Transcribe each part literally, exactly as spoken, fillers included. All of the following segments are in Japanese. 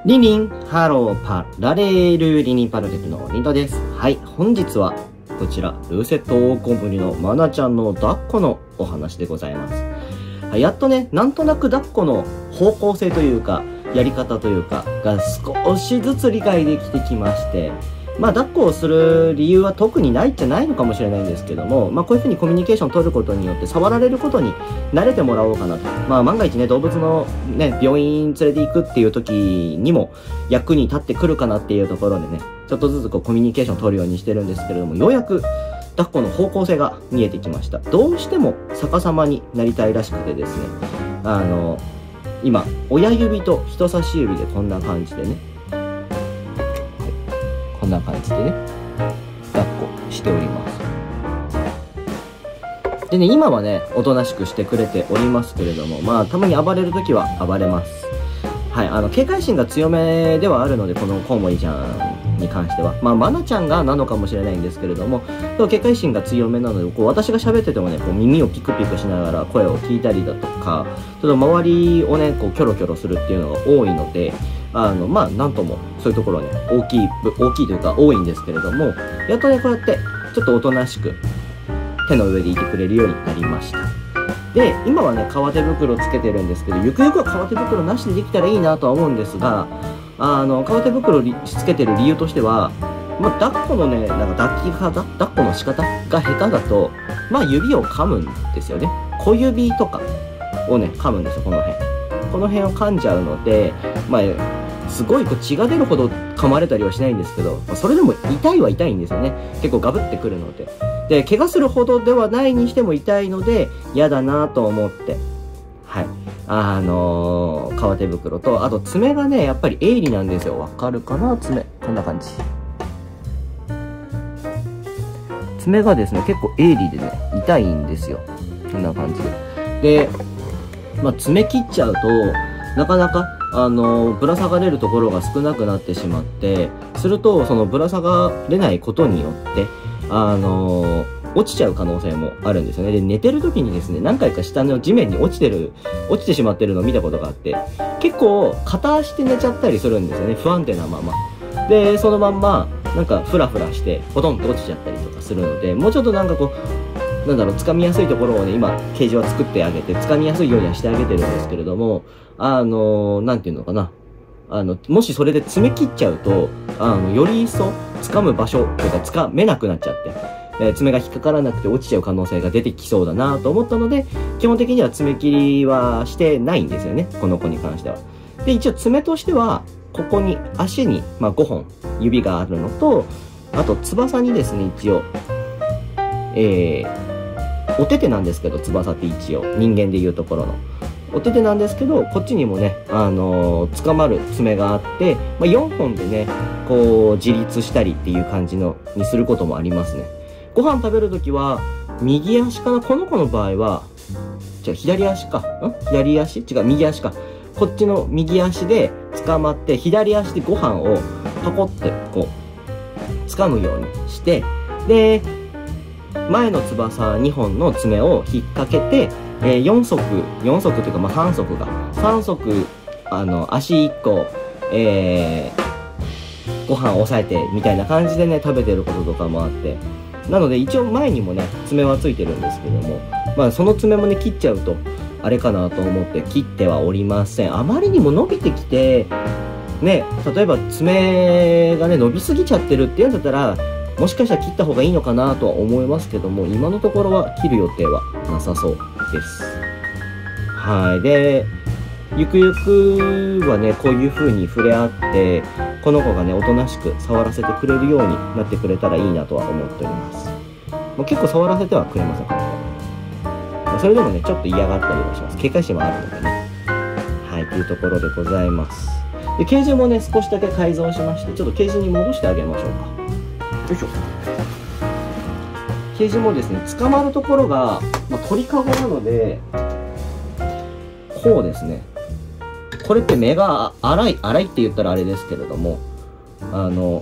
リンリン、ハローパラレール、リンリンパラレルのリントです。はい、本日はこちら、ルーセット黄金ぶりのマナちゃんの抱っこのお話でございます。やっとね、なんとなく抱っこの方向性というか、やり方というか、が少しずつ理解できてきまして、まあ、抱っこをする理由は特にないっちゃないのかもしれないんですけども、まあ、こういうふうにコミュニケーションを取ることによって、触られることに慣れてもらおうかなと。まあ、万が一ね、動物のね、病院連れて行くっていう時にも役に立ってくるかなっていうところでね、ちょっとずつこうコミュニケーションを取るようにしてるんですけれども、ようやく抱っこの方向性が見えてきました。どうしても逆さまになりたいらしくてですね、あの、今、親指と人差し指でこんな感じでね、こんな感じでね、抱っこしております。でね、今はね、おとなしくしてくれておりますけれども、まあ、たまに暴れるときは暴れます。はい、あの、警戒心が強めではあるので、このコウモリちゃんに関しては。まあ、マナちゃんがなのかもしれないんですけれども、警戒心が強めなので、こう、私が喋っててもね、こう、耳をピクピクしながら声を聞いたりだとか、ちょっと周りをね、こう、キョロキョロするっていうのが多いので、あの、まあ、なんとも、そういうところはね、大きい、大きいというか多いんですけれども、やっとね、こうやって、ちょっとおとなしく、手の上でいてくれるようになりました。で、今はね、革手袋つけてるんですけど、ゆくゆくは革手袋なしでできたらいいなとは思うんですが、あの、革手袋つけてる理由としては、まあ、抱っこのね、なんか抱き方、抱っこの仕方が下手だと、まあ、指を噛むんですよね。小指とかをね、噛むんですよ、この辺。この辺を噛んじゃうので、まあ、すごいこう血が出るほど噛まれたりはしないんですけど、それでも痛いは痛いんですよね。結構ガブってくるので。で、怪我するほどではないにしても痛いので、嫌だなと思って、はい。あのー、革手袋と、あと爪がね、やっぱり鋭利なんですよ。わかるかな爪。こんな感じ。爪がですね、結構鋭利でね、痛いんですよ。こんな感じで。で、まあ、爪切っちゃうと、なかなか、あの、ぶら下がれるところが少なくなってしまって、すると、そのぶら下がれないことによって、あの、落ちちゃう可能性もあるんですよね。で、寝てる時にですね、何回か下の地面に落ちてる、落ちてしまってるのを見たことがあって、結構、片足で寝ちゃったりするんですよね。不安定なまま。で、そのまんま、なんか、フラフラして、ポトンと落ちちゃったりとかするので、もうちょっとなんかこう、なんだろう、掴みやすいところをね、今、ケージは作ってあげて、掴みやすいようにはしてあげてるんですけれども、あのー、なんていうのかな。あの、もしそれで爪切っちゃうと、あの、より一層、掴む場所というか、掴めなくなっちゃって、えー、爪が引っかからなくて落ちちゃう可能性が出てきそうだなと思ったので、基本的には爪切りはしてないんですよね。この子に関しては。で、一応爪としては、ここに、足に、まあ、ごほん指があるのと、あと、翼にですね、一応、えー、お手手なんですけど、翼って一応、人間でいうところの。お手手なんですけど、こっちにもね、あのー、捕まる爪があって、まあ、よんほんでね、こう、自立したりっていう感じの、にすることもありますね。ご飯食べるときは、右足かなこの子の場合は、じゃあ左足か。ん左足違う、右足か。こっちの右足で捕まって、左足でご飯をパコって、こう、掴むようにして、で、前の翼にほんの爪を引っ掛けて、えー、よん足、よん足というか、まあ、さん足が、さん足、あの、足いっこ、えー、ご飯を押さえて、みたいな感じでね、食べてることとかもあって、なので、一応前にもね、爪はついてるんですけども、まあ、その爪もね、切っちゃうと、あれかなと思って切ってはおりません。あまりにも伸びてきて、ね、例えば爪がね、伸びすぎちゃってるっていうんだったら、もしかしたら切った方がいいのかなとは思いますけども、今のところは切る予定はなさそうです。はい。で、ゆくゆくはね、こういう風に触れ合って、この子がね、おとなしく触らせてくれるようになってくれたらいいなとは思っております。もう結構触らせてはくれません、この子。それでもね、ちょっと嫌がったりはします。警戒心もあるのでね。はい、というところでございます。で、ケージもね、少しだけ改造しまして、ちょっとケージに戻してあげましょうか。よいしょ。ケージもですね、捕まるところが、まあ、鳥かごなので、こうですね。これって目が粗い、粗いって言ったらあれですけれども、あの、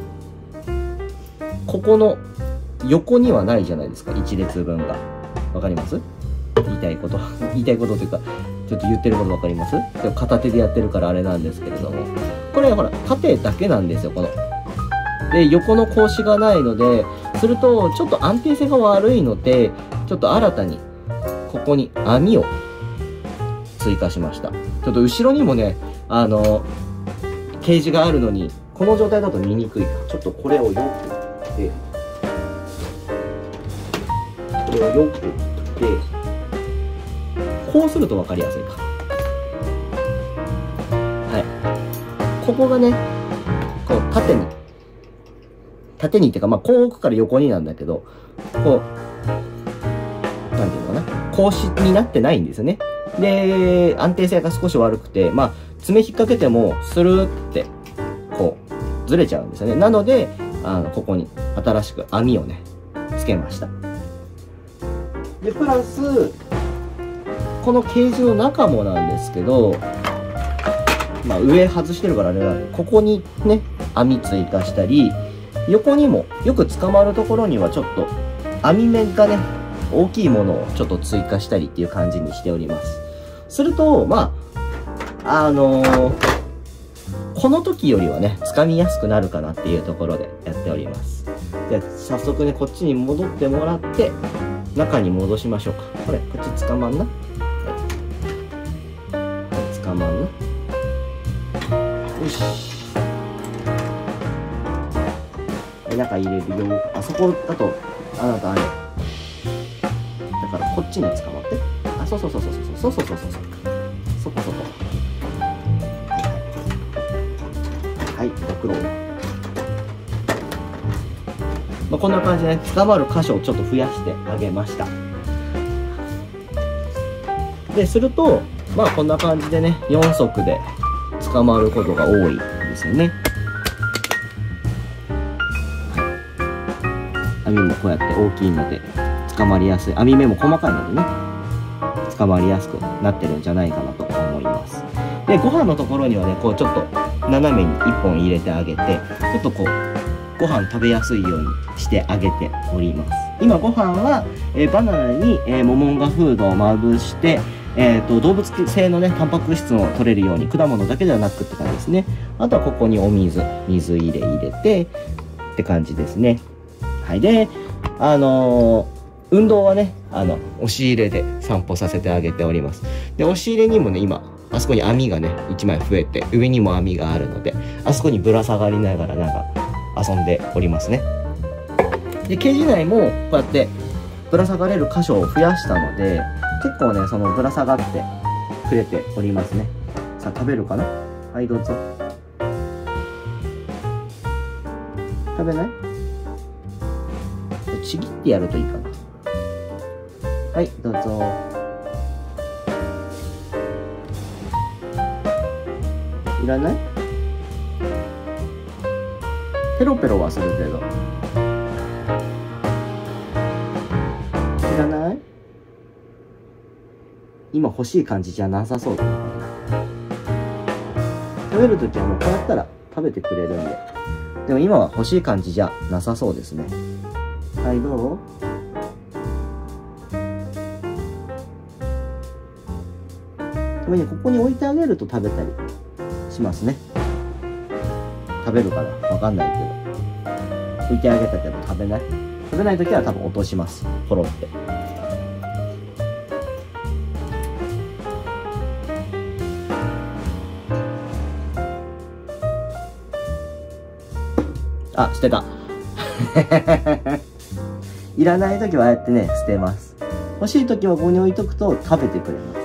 ここの横にはないじゃないですか、一列分が。わかります？言いたいこと。言いたいことというか、ちょっと言ってることわかります？でも片手でやってるからあれなんですけれども。ここれほら縦だけなんですよ、この。で横の格子がないので、するとちょっと安定性が悪いので、ちょっと新たにここに網を追加しました。ちょっと後ろにもね、あのケージがあるのに、この状態だと見にくいから、ちょっとこれをよくってこれをよくってこうすると分かりやすいか。はい、ここがね、こう縦に縦にっていうか、まあこう置くから横になんだけど、こうなんていうのかな、格子になってないんですよね。で安定性が少し悪くて、まあ爪引っ掛けてもスルーってこうずれちゃうんですよね。なのであのここに新しく網をねつけました。でプラスこのケージの中もなんですけど、まあ上外してるからあれなんで、ここにね網追加したり、横にもよく捕まるところにはちょっと網目がね大きいものをちょっと追加したりっていう感じにしております。するとまああのー、この時よりはね掴みやすくなるかなっていうところでやっております。で早速ねこっちに戻ってもらって中に戻しましょうか。これこっち捕まんな、はい、捕まんな、よし、中入れるよ。あそこだとあなたあれだからこっちに捕まって、あそうそうそうそうそうそうそうそうそうそこそこ、はいはい、ドクロ、まあ、こんな感じで、ね、捕まる箇所をちょっと増やしてあげました。でするとまあこんな感じでねよん足で捕まることが多いですよね。網もこうやって大きいので捕まりやすい、網目も細かいのでね捕まりやすくなってるんじゃないかなと思います。でご飯のところにはねこうちょっと斜めにいっぽん入れてあげて、ちょっとこうご飯食べやすいようにしてあげております。今ご飯は、えー、バナナに、えー、モモンガフードをまぶして、えー、と動物性のねタンパク質を取れるように、果物だけではなくって感じですね。あとはここにお水水入れ入れてって感じですね。はい、であのー、運動はねあの押し入れで散歩させてあげております。で押し入れにもね今あそこに網がねいちまい増えて、上にも網があるので、あそこにぶら下がりながらなんか遊んでおりますね。でケージ内もこうやってぶら下がれる箇所を増やしたので、結構ねそのぶら下がってくれておりますね。さあ食べるかな、はいどうぞ。食べない？ちぎってやるといいかな。はいどうぞ。いらない？ペロペロはするけどいらない？今欲しい感じじゃなさそうだな。食べるときはもうこうやったら食べてくれるんで、でも今は欲しい感じじゃなさそうですね。はいどう？たまにここに置いてあげると食べたりしますね。食べるかなわかんないけど、置いてあげたけど食べない。食べないときは多分落とします、ポロって。あ、捨てた。いらないときはああやってね捨てます。欲しいときはここに置いとくと食べてくれます。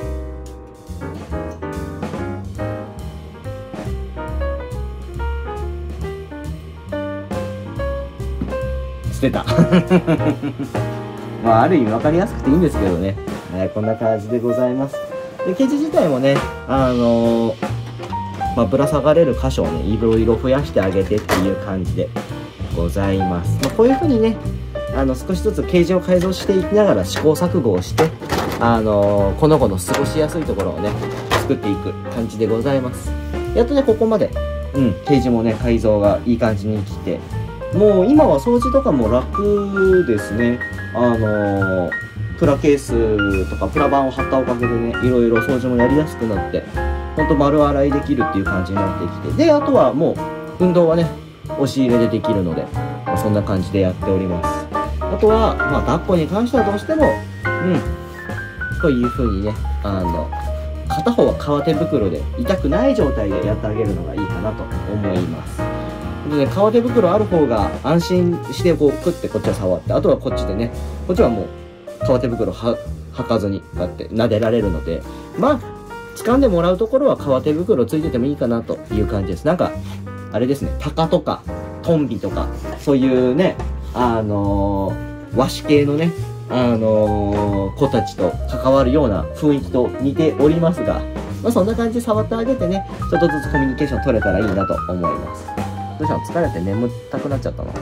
捨てた。まあある意味分かりやすくていいんですけどね。はい、こんな感じでございます。でケージ自体もねあのー、まあぶら下がれる箇所をねいろいろ増やしてあげてっていう感じでございます。まあ、こういう風にねあの少しずつケージを改造していきながら試行錯誤をして、あのー、この子の過ごしやすいところをね作っていく感じでございます。やっとねここまで、うん、ケージもね改造がいい感じに来て、もう今は掃除とかも楽ですね。あのー、プラケースとかプラ板を貼ったおかげでねいろいろ掃除もやりやすくなって、 ほんと丸洗いできるっていう感じになってきて、であとはもう運動はね押し入れでできるので、まあ、そんな感じでやっております。あとはまあ抱っこに関してはどうしてもうんこういう風にね、あの片方は革手袋で痛くない状態でやってあげるのがいいかなと思います。でね、革手袋ある方が安心してこうクッてこっちは触って、あとはこっちでね、こっちはもう革手袋は履かずにこうやって撫でられるので、まあ掴んでもらうところは革手袋ついててもいいかなという感じです。なんかあれですね、タカとかトンビとかそういうね、あのー、和紙系のね、あのー、子たちと関わるような雰囲気と似ておりますが、まあ、そんな感じで触ってあげてね、ちょっとずつコミュニケーション取れたらいいなと思います。どうしたの？疲れて眠たくなっちゃったの？こ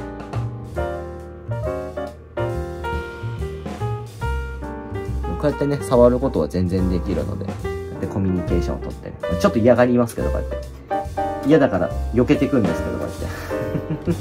うやってね、触ることは全然できるので、こうやってコミュニケーションを取ってね、ちょっと嫌がりますけど、こうやって。嫌だから避けていくんですけど、こうやって。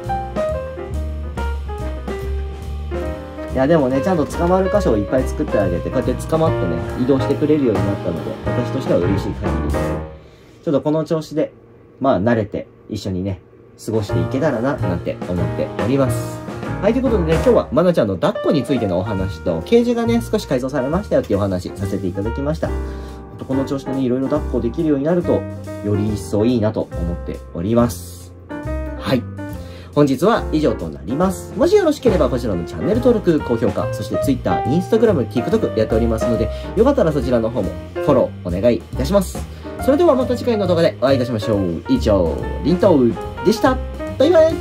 いやでもね、ちゃんと捕まる箇所をいっぱい作ってあげて、こうやって捕まってね、移動してくれるようになったので、私としては嬉しい限りです。ちょっとこの調子で、まあ慣れて一緒にね、過ごしていけたらな、なんて思っております。はい、ということでね、今日はまなちゃんの抱っこについてのお話と、ケージがね、少し改造されましたよっていうお話させていただきました。この調子でね、いろいろ抱っこできるようになると、より一層いいなと思っております。はい。本日は以上となります。もしよろしければこちらのチャンネル登録、高評価、そして Twitter、Instagram、TikTok やっておりますので、よかったらそちらの方もフォローお願いいたします。それではまた次回の動画でお会いいたしましょう。以上、りんとうでした。バイバイ。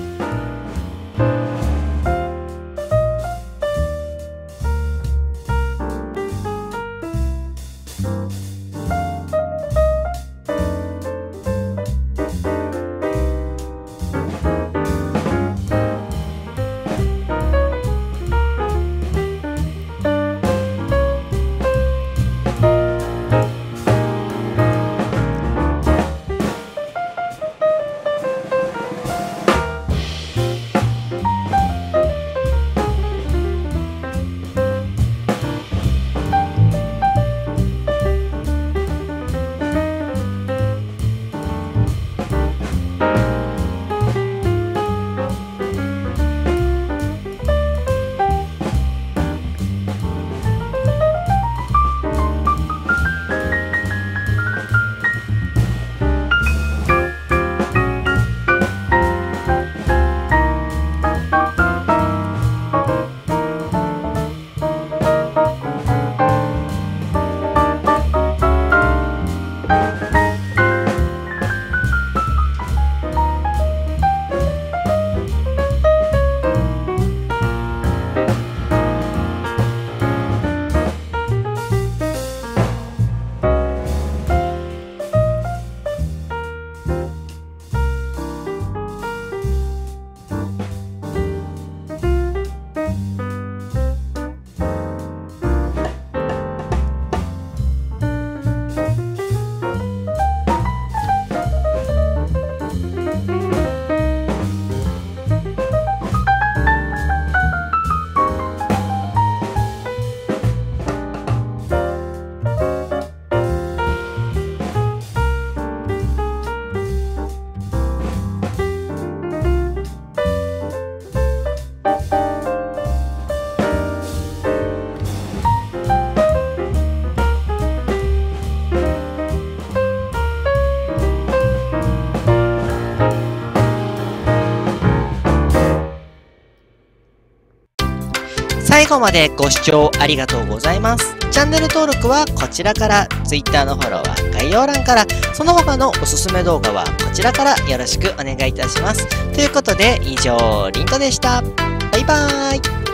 最後までご視聴ありがとうございます。チャンネル登録はこちらから、Twitter のフォローは概要欄から、その他のおすすめ動画はこちらからよろしくお願いいたします。ということで、以上、リントでした。バイバーイ。